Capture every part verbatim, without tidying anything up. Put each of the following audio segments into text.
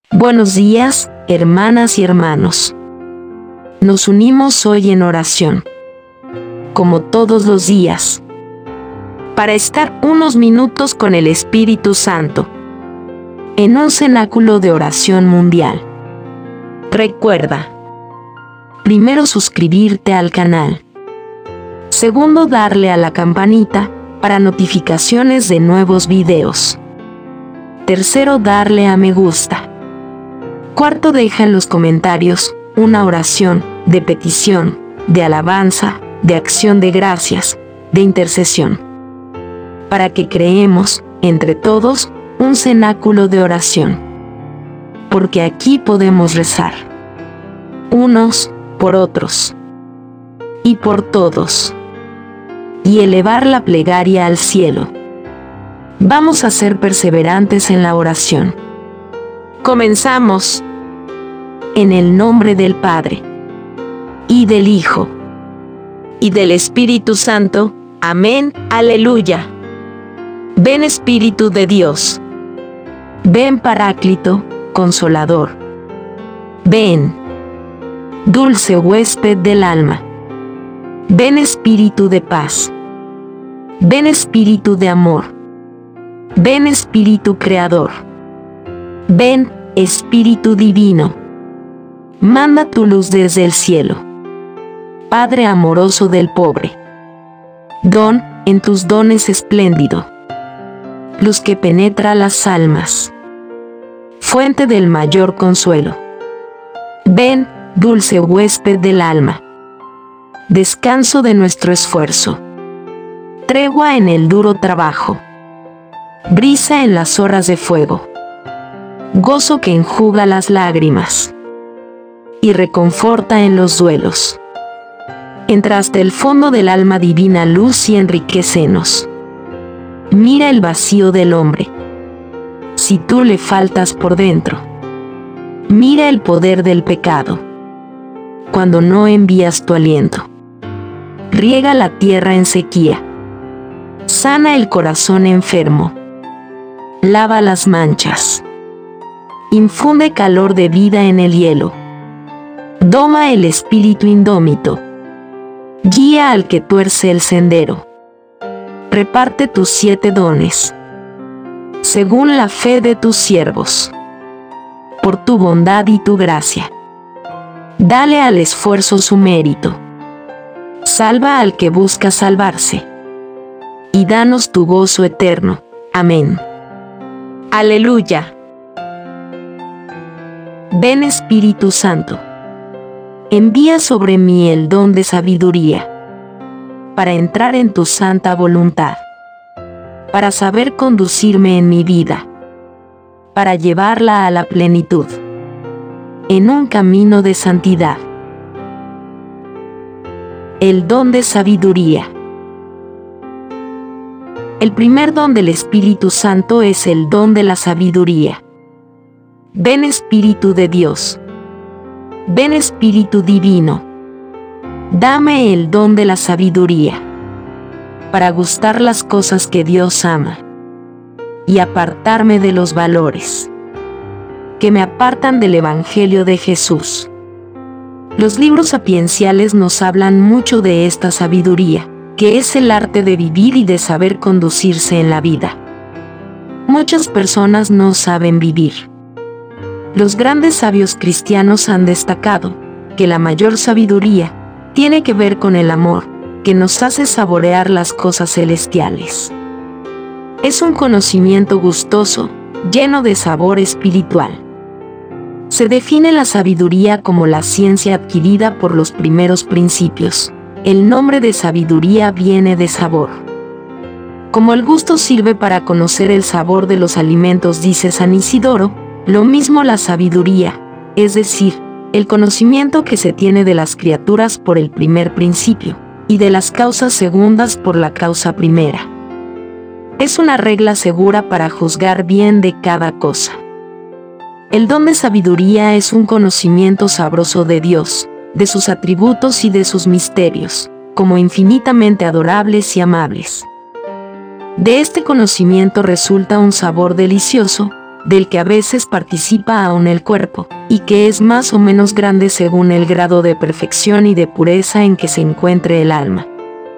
Buenos días, hermanas y hermanos. Nos unimos hoy en oración, como todos los días, para estar unos minutos con el Espíritu Santo, en un cenáculo de oración mundial. Recuerda, primero suscribirte al canal. Segundo, darle a la campanita para notificaciones de nuevos videos. Tercero, darle a me gusta. Cuarto, deja en los comentarios una oración de petición, de alabanza, de acción de gracias, de intercesión, para que creemos, entre todos, un cenáculo de oración. Porque aquí podemos rezar, unos por otros, y por todos, y elevar la plegaria al cielo. Vamos a ser perseverantes en la oración. Comenzamos. En el nombre del Padre, y del Hijo, y del Espíritu Santo. Amén. Aleluya. Ven Espíritu de Dios. Ven Paráclito, Consolador. Ven, dulce huésped del alma. Ven Espíritu de paz. Ven Espíritu de amor. Ven Espíritu Creador. Ven Espíritu Divino. Manda tu luz desde el cielo. Padre amoroso del pobre. Don en tus dones espléndido. Luz que penetra las almas. Fuente del mayor consuelo. Ven, dulce huésped del alma. Descanso de nuestro esfuerzo. Tregua en el duro trabajo. Brisa en las horas de fuego. Gozo que enjuga las lágrimas y reconforta en los duelos. Entra hasta el fondo del alma divina luz y enriquecenos. Mira el vacío del hombre, si tú le faltas por dentro. Mira el poder del pecado, cuando no envías tu aliento. Riega la tierra en sequía. Sana el corazón enfermo. Lava las manchas. Infunde calor de vida en el hielo. Doma el espíritu indómito. Guía al que tuerce el sendero. Reparte tus siete dones, según la fe de tus siervos. Por tu bondad y tu gracia, dale al esfuerzo su mérito. Salva al que busca salvarse, y danos tu gozo eterno. Amén. Aleluya. Ven Espíritu Santo. Envía sobre mí el don de sabiduría, para entrar en tu santa voluntad, para saber conducirme en mi vida, para llevarla a la plenitud, en un camino de santidad. El don de sabiduría. El primer don del Espíritu Santo es el don de la sabiduría. Ven Espíritu de Dios. Ven Espíritu Divino. Dame el don de la sabiduría, para gustar las cosas que Dios ama, y apartarme de los valores que me apartan del Evangelio de Jesús. Los libros sapienciales nos hablan mucho de esta sabiduría, que es el arte de vivir y de saber conducirse en la vida. Muchas personas no saben vivir. Los grandes sabios cristianos han destacado que la mayor sabiduría tiene que ver con el amor, que nos hace saborear las cosas celestiales. Es un conocimiento gustoso, lleno de sabor espiritual. Se define la sabiduría como la ciencia adquirida por los primeros principios. El nombre de sabiduría viene de sabor. Como el gusto sirve para conocer el sabor de los alimentos, dice San Isidoro, lo mismo la sabiduría, es decir, el conocimiento que se tiene de las criaturas por el primer principio, y de las causas segundas por la causa primera. Es una regla segura para juzgar bien de cada cosa. El don de sabiduría es un conocimiento sabroso de Dios, de sus atributos y de sus misterios, como infinitamente adorables y amables. De este conocimiento resulta un sabor delicioso, del que a veces participa aún el cuerpo, y que es más o menos grande según el grado de perfección y de pureza en que se encuentre el alma.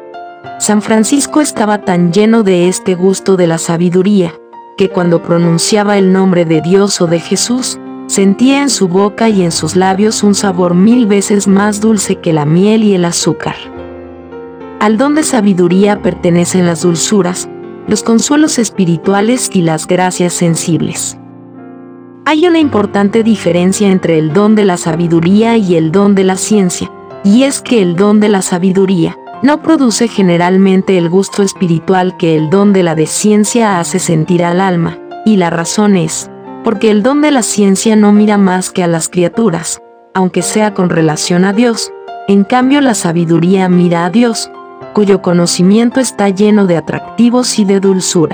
San Francisco estaba tan lleno de este gusto de la sabiduría, que cuando pronunciaba el nombre de Dios o de Jesús, sentía en su boca y en sus labios un sabor mil veces más dulce que la miel y el azúcar. Al don de sabiduría pertenecen las dulzuras, los consuelos espirituales y las gracias sensibles. Hay una importante diferencia entre el don de la sabiduría y el don de la ciencia, y es que el don de la sabiduría no produce generalmente el gusto espiritual que el don de la de ciencia hace sentir al alma, y la razón es, porque el don de la ciencia no mira más que a las criaturas, aunque sea con relación a Dios. En cambio la sabiduría mira a Dios, cuyo conocimiento está lleno de atractivos y de dulzura.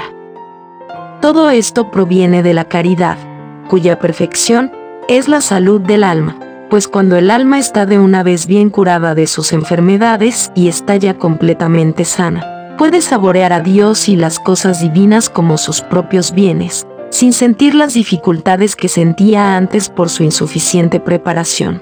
Todo esto proviene de la caridad, cuya perfección es la salud del alma, pues cuando el alma está de una vez bien curada de sus enfermedades y está ya completamente sana, puede saborear a Dios y las cosas divinas como sus propios bienes, sin sentir las dificultades que sentía antes por su insuficiente preparación.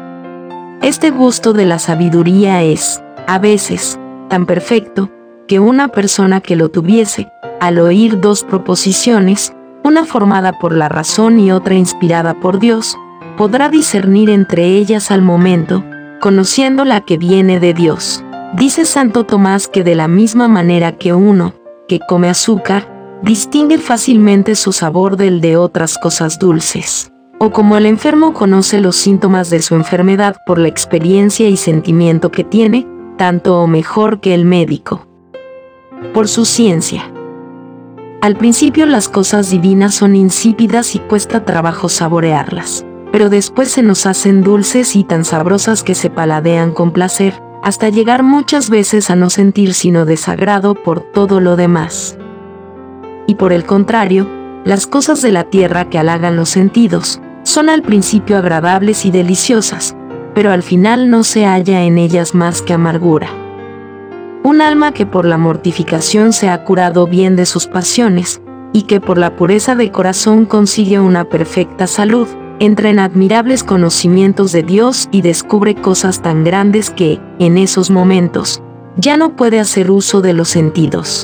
Este gusto de la sabiduría es, a veces, tan perfecto, que una persona que lo tuviese, al oír dos proposiciones, una formada por la razón y otra inspirada por Dios, podrá discernir entre ellas al momento, conociendo la que viene de Dios. Dice Santo Tomás que de la misma manera que uno, que come azúcar, distingue fácilmente su sabor del de otras cosas dulces, o como el enfermo conoce los síntomas de su enfermedad por la experiencia y sentimiento que tiene, tanto o mejor que el médico, por su ciencia. Al principio las cosas divinas son insípidas y cuesta trabajo saborearlas, pero después se nos hacen dulces y tan sabrosas que se paladean con placer, hasta llegar muchas veces a no sentir sino desagrado por todo lo demás. Y por el contrario, las cosas de la tierra que halagan los sentidos, son al principio agradables y deliciosas, pero al final no se halla en ellas más que amargura. Un alma que por la mortificación se ha curado bien de sus pasiones, y que por la pureza de corazón consigue una perfecta salud, entra en admirables conocimientos de Dios y descubre cosas tan grandes que, en esos momentos, ya no puede hacer uso de los sentidos.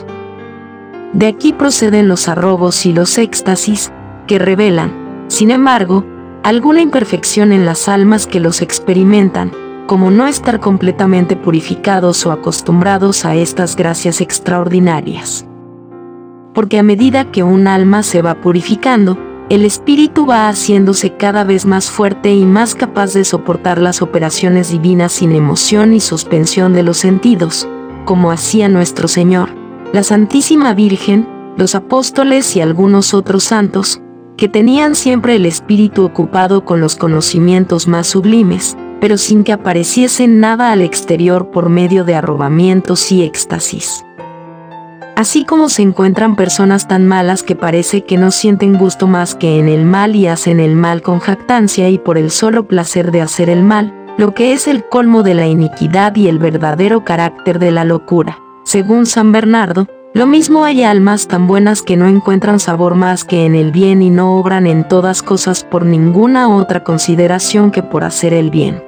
De aquí proceden los arrobos y los éxtasis, que revelan, sin embargo, alguna imperfección en las almas que los experimentan, como no estar completamente purificados o acostumbrados a estas gracias extraordinarias. Porque a medida que un alma se va purificando, el espíritu va haciéndose cada vez más fuerte y más capaz de soportar las operaciones divinas sin emoción y suspensión de los sentidos, como hacía nuestro Señor, la Santísima Virgen, los apóstoles y algunos otros santos, que tenían siempre el espíritu ocupado con los conocimientos más sublimes, pero sin que apareciese nada al exterior por medio de arrobamientos y éxtasis. Así como se encuentran personas tan malas que parece que no sienten gusto más que en el mal y hacen el mal con jactancia y por el solo placer de hacer el mal, lo que es el colmo de la iniquidad y el verdadero carácter de la locura. Según San Bernardo, lo mismo hay almas tan buenas que no encuentran sabor más que en el bien y no obran en todas cosas por ninguna otra consideración que por hacer el bien.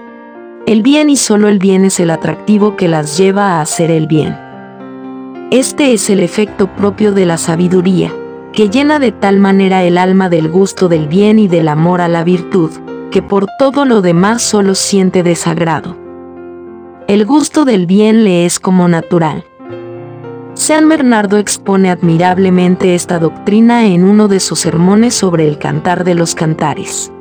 El bien y solo el bien es el atractivo que las lleva a hacer el bien. Este es el efecto propio de la sabiduría, que llena de tal manera el alma del gusto del bien y del amor a la virtud, que por todo lo demás solo siente desagrado. El gusto del bien le es como natural. San Bernardo expone admirablemente esta doctrina en uno de sus sermones sobre el Cantar de los Cantares.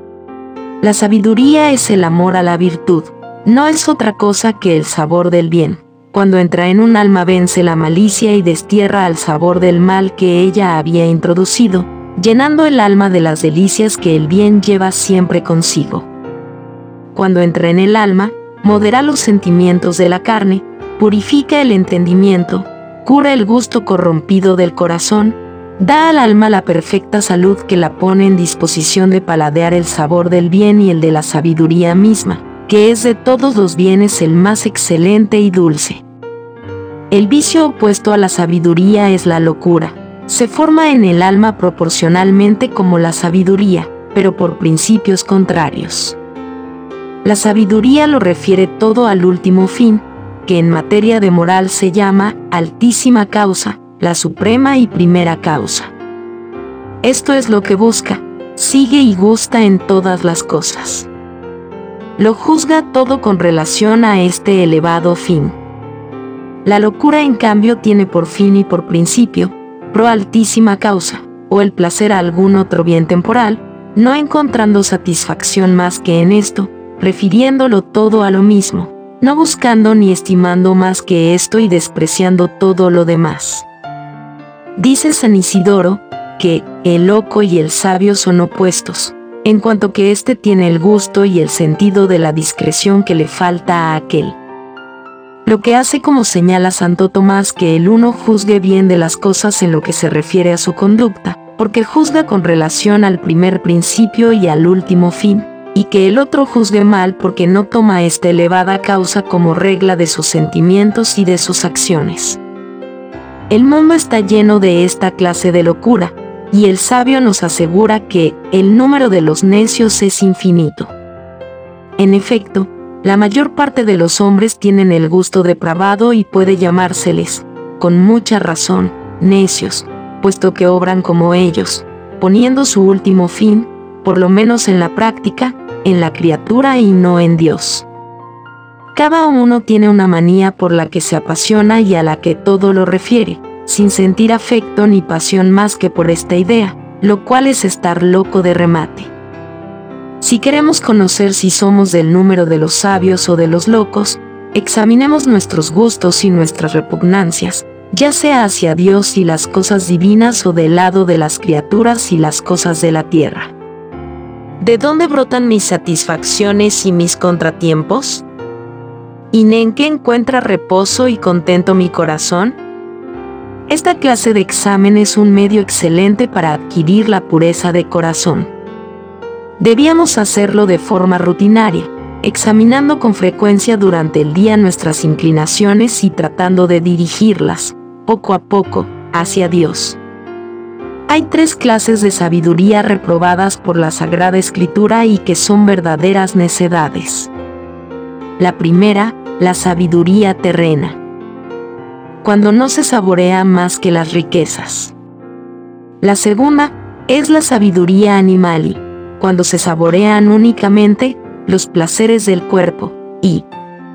La sabiduría es el amor a la virtud, no es otra cosa que el sabor del bien. Cuando entra en un alma vence la malicia y destierra al sabor del mal que ella había introducido, llenando el alma de las delicias que el bien lleva siempre consigo. Cuando entra en el alma, modera los sentimientos de la carne, purifica el entendimiento, cura el gusto corrompido del corazón, da al alma la perfecta salud que la pone en disposición de paladear el sabor del bien y el de la sabiduría misma, que es de todos los bienes el más excelente y dulce. El vicio opuesto a la sabiduría es la locura, Se forma en el alma proporcionalmente como la sabiduría, pero por principios contrarios. La sabiduría lo refiere todo al último fin, que en materia de moral se llama altísima causa, la suprema y primera causa. Esto es lo que busca, sigue y gusta en todas las cosas. Lo juzga todo con relación a este elevado fin. La locura, en cambio, tiene por fin y por principio, pro altísima causa, o el placer a algún otro bien temporal, no encontrando satisfacción más que en esto, refiriéndolo todo a lo mismo, no buscando ni estimando más que esto y despreciando todo lo demás. Dice San Isidoro, que el loco y el sabio son opuestos, en cuanto que éste tiene el gusto y el sentido de la discreción que le falta a aquel. Lo que hace, como señala Santo Tomás, que el uno juzgue bien de las cosas en lo que se refiere a su conducta, porque juzga con relación al primer principio y al último fin, y que el otro juzgue mal porque no toma esta elevada causa como regla de sus sentimientos y de sus acciones. El mundo está lleno de esta clase de locura, y el sabio nos asegura que el número de los necios es infinito. En efecto, la mayor parte de los hombres tienen el gusto depravado y puede llamárseles, con mucha razón, necios, puesto que obran como ellos, poniendo su último fin, por lo menos en la práctica, en la criatura y no en Dios. Cada uno tiene una manía por la que se apasiona y a la que todo lo refiere, sin sentir afecto ni pasión más que por esta idea, lo cual es estar loco de remate. Si queremos conocer si somos del número de los sabios o de los locos, examinemos nuestros gustos y nuestras repugnancias, ya sea hacia Dios y las cosas divinas o del lado de las criaturas y las cosas de la tierra. ¿De dónde brotan mis satisfacciones y mis contratiempos? ¿Y en qué encuentra reposo y contento mi corazón? Esta clase de examen es un medio excelente para adquirir la pureza de corazón. Debíamos hacerlo de forma rutinaria, examinando con frecuencia durante el día nuestras inclinaciones y tratando de dirigirlas, poco a poco, hacia Dios. Hay tres clases de sabiduría reprobadas por la Sagrada Escritura y que son verdaderas necedades. La primera, la sabiduría terrena, cuando no se saborea más que las riquezas. La segunda, es la sabiduría animal, cuando se saborean únicamente los placeres del cuerpo, y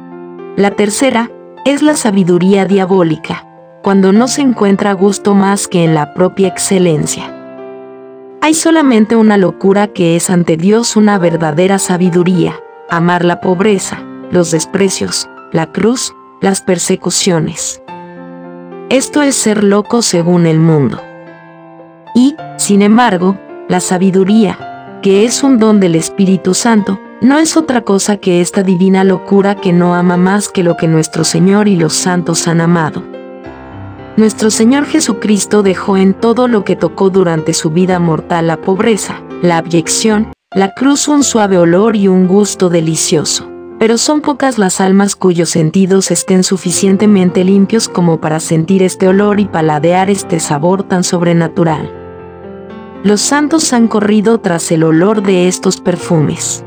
la tercera, es la sabiduría diabólica, cuando no se encuentra gusto más que en la propia excelencia. Hay solamente una locura que es ante Dios una verdadera sabiduría: amar la pobreza, los desprecios, la cruz, las persecuciones. Esto es ser loco según el mundo. Y, sin embargo, la sabiduría, que es un don del Espíritu Santo, no es otra cosa que esta divina locura que no ama más que lo que nuestro Señor y los santos han amado. Nuestro Señor Jesucristo dejó en todo lo que tocó durante su vida mortal la pobreza, la abyección, la cruz, un suave olor y un gusto delicioso. Pero son pocas las almas cuyos sentidos estén suficientemente limpios como para sentir este olor y paladear este sabor tan sobrenatural. Los santos han corrido tras el olor de estos perfumes.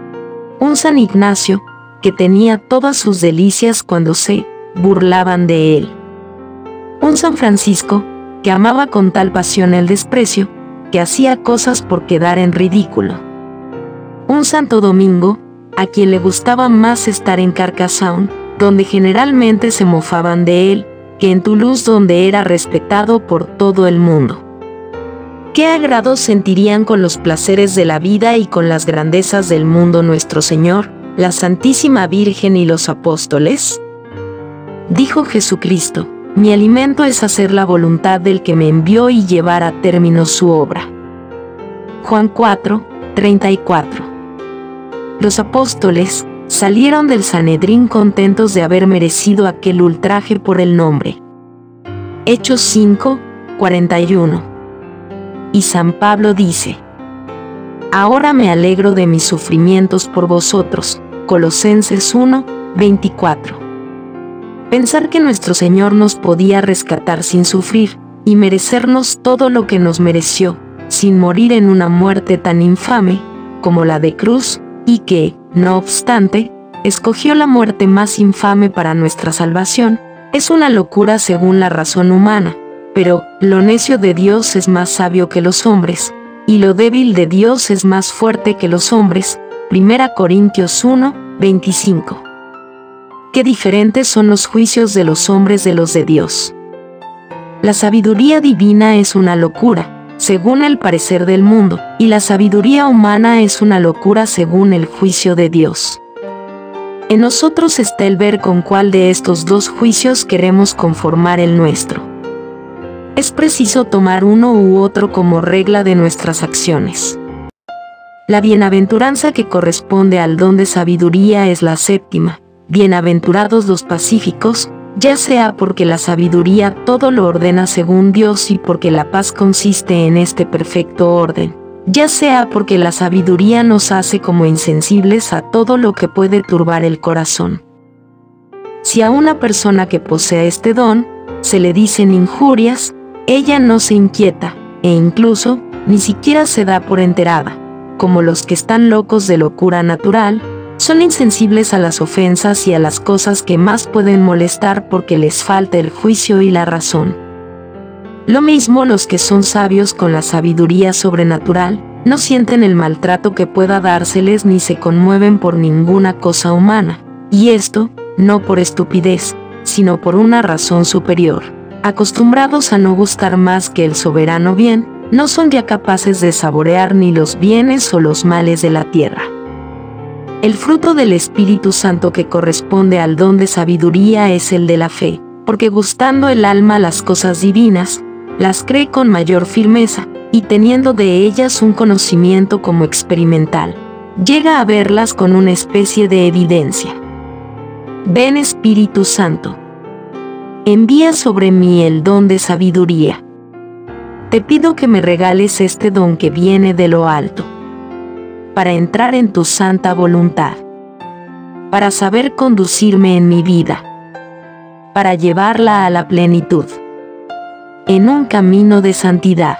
Un San Ignacio, que tenía todas sus delicias cuando se burlaban de él. Un San Francisco, que amaba con tal pasión el desprecio, que hacía cosas por quedar en ridículo. Un Santo Domingo, a quien le gustaba más estar en Carcassonne, donde generalmente se mofaban de él, que en Toulouse, donde era respetado por todo el mundo. ¿Qué agrado sentirían con los placeres de la vida y con las grandezas del mundo nuestro Señor, la Santísima Virgen y los apóstoles? Dijo Jesucristo: mi alimento es hacer la voluntad del que me envió y llevar a término su obra. Juan cuatro, treinta y cuatro. Los apóstoles salieron del Sanedrín contentos de haber merecido aquel ultraje por el nombre. Hechos cinco, cuarenta y uno. Y San Pablo dice: ahora me alegro de mis sufrimientos por vosotros. Colosenses uno, veinticuatro. Pensar que nuestro Señor nos podía rescatar sin sufrir, y merecernos todo lo que nos mereció, sin morir en una muerte tan infame como la de cruz, y que, no obstante, escogió la muerte más infame para nuestra salvación, es una locura según la razón humana, pero lo necio de Dios es más sabio que los hombres, y lo débil de Dios es más fuerte que los hombres. Primera Corintios uno, veinticinco. Qué diferentes son los juicios de los hombres de los de Dios. La sabiduría divina es una locura, según el parecer del mundo, y la sabiduría humana es una locura según el juicio de Dios. En nosotros está el ver con cuál de estos dos juicios queremos conformar el nuestro. Es preciso tomar uno u otro como regla de nuestras acciones. La bienaventuranza que corresponde al don de sabiduría es la séptima. Bienaventurados los pacíficos, ya sea porque la sabiduría todo lo ordena según Dios y porque la paz consiste en este perfecto orden, ya sea porque la sabiduría nos hace como insensibles a todo lo que puede turbar el corazón. Si a una persona que posee este don se le dicen injurias, ella no se inquieta, e incluso ni siquiera se da por enterada, como los que están locos de locura natural, son insensibles a las ofensas y a las cosas que más pueden molestar porque les falta el juicio y la razón. Lo mismo los que son sabios con la sabiduría sobrenatural, no sienten el maltrato que pueda dárseles ni se conmueven por ninguna cosa humana, y esto, no por estupidez, sino por una razón superior. Acostumbrados a no gustar más que el soberano bien, no son ya capaces de saborear ni los bienes o los males de la tierra. El fruto del Espíritu Santo que corresponde al don de sabiduría es el de la fe, porque gustando el alma las cosas divinas, las cree con mayor firmeza, y teniendo de ellas un conocimiento como experimental, llega a verlas con una especie de evidencia. Ven Espíritu Santo, envía sobre mí el don de sabiduría. Te pido que me regales este don que viene de lo alto, para entrar en tu santa voluntad, para saber conducirme en mi vida, para llevarla a la plenitud, en un camino de santidad.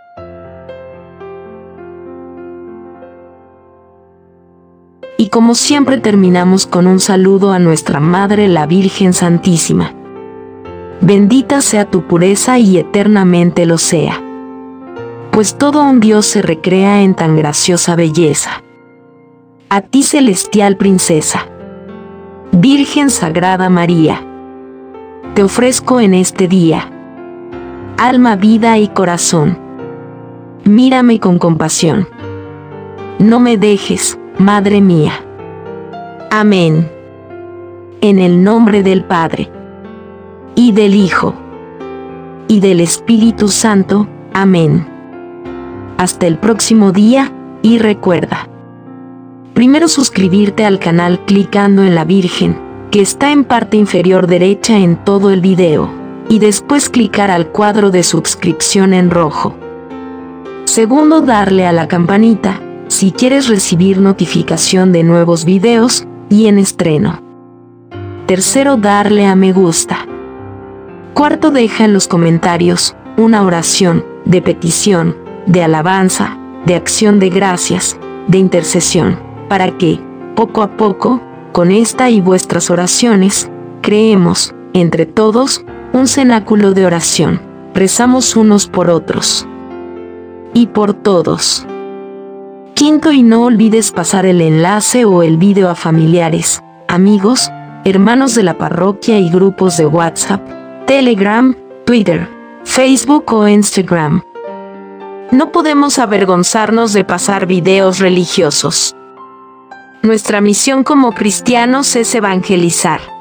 Y como siempre terminamos con un saludo a nuestra Madre la Virgen Santísima. Bendita sea tu pureza y eternamente lo sea, pues todo un Dios se recrea en tan graciosa belleza. A ti celestial princesa, Virgen Sagrada María, te ofrezco en este día, alma, vida y corazón. Mírame con compasión. No me dejes, Madre mía. Amén. En el nombre del Padre, y del Hijo, y del Espíritu Santo. Amén. Hasta el próximo día, y recuerda, primero suscribirte al canal clicando en la Virgen, que está en parte inferior derecha en todo el video, y después clicar al cuadro de suscripción en rojo. Segundo, darle a la campanita, si quieres recibir notificación de nuevos videos, y en estreno. Tercero, darle a me gusta. Cuarto, deja en los comentarios una oración de petición, de alabanza, de acción de gracias, de intercesión, para que, poco a poco, con esta y vuestras oraciones, creemos, entre todos, un cenáculo de oración. Rezamos unos por otros y por todos. Quinto, y no olvides pasar el enlace o el video a familiares, amigos, hermanos de la parroquia y grupos de WhatsApp, Telegram, Twitter, Facebook o Instagram. No podemos avergonzarnos de pasar videos religiosos. Nuestra misión como cristianos es evangelizar.